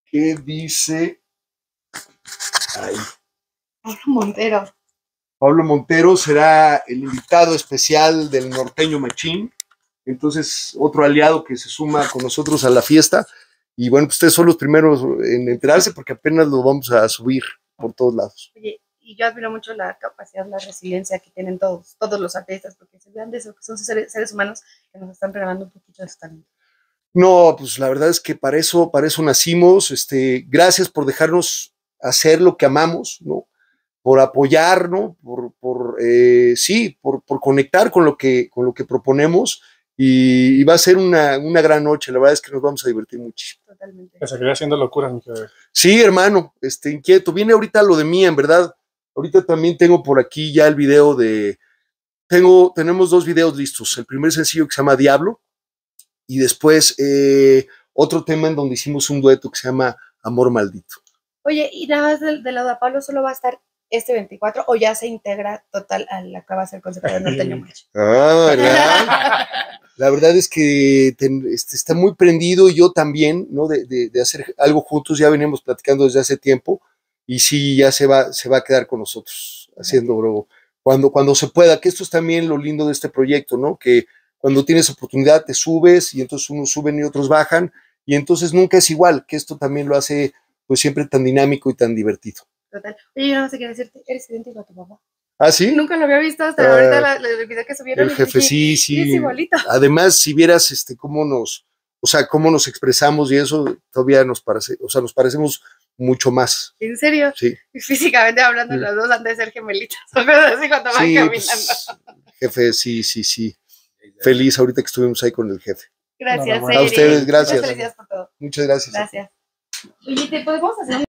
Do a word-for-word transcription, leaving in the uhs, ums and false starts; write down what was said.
¿Qué dice? Ay. Pablo Montero. Pablo Montero será el invitado especial del Norteño Machín. Entonces, otro aliado que se suma con nosotros a la fiesta. Y bueno, pues ustedes son los primeros en enterarse porque apenas lo vamos a subir por todos lados. Oye, y yo admiro mucho la capacidad, la resiliencia que tienen todos, todos los artistas, porque se vean de eso, que son seres, seres humanos que nos están regalando un poquito de su talento. No, pues la verdad es que para eso, para eso nacimos. Este, gracias por dejarnos hacer lo que amamos, ¿no? Por apoyarnos, por, por eh, sí, por, por conectar con lo que, con lo que proponemos. Y, y va a ser una, una gran noche. La verdad es que nos vamos a divertir muchísimo. Totalmente. Que seguirá haciendo locuras, mi querido. Sí, hermano, este, inquieto. Viene ahorita lo de mí, en verdad. Ahorita también tengo por aquí ya el video de... Tengo, tenemos dos videos listos. El primer sencillo que se llama Diablo y después eh, otro tema en donde hicimos un dueto que se llama Amor Maldito. Oye, y nada más del, del lado de Pablo solo va a estar este veinticuatro o ya se integra total a la que va a ser el concepto de Norteño Machín. Ah, ¿verdad? La verdad es que ten, este, está muy prendido y yo también, ¿no? De, de, de hacer algo juntos, ya venimos platicando desde hace tiempo y sí, ya se va, se va a quedar con nosotros haciendo, bro, cuando, cuando se pueda, que esto es también lo lindo de este proyecto, ¿no? Que cuando tienes oportunidad te subes y entonces unos suben y otros bajan y entonces nunca es igual, que esto también lo hace pues siempre tan dinámico y tan divertido. Total. Oye, yo no sé qué decirte, eres idéntico a tu papá. ¿Ah, sí? Nunca lo había visto hasta uh, ahorita la, la, el video que subieron. El jefe, dije, sí, sí. Es igualito. Además, si vieras este, cómo nos, o sea, cómo nos expresamos y eso, todavía nos parece, o sea, nos parecemos mucho más. ¿En serio? Sí. Físicamente hablando, sí. Los dos han de ser gemelitos. Así cuando van sí, caminando. Pues, jefe, sí, sí, sí. Feliz ahorita que estuvimos ahí con el jefe. Gracias, no, no, a ustedes, gracias. Muchas felicidades por todo. Muchas gracias. Gracias. Oye, ¿te podemos hacer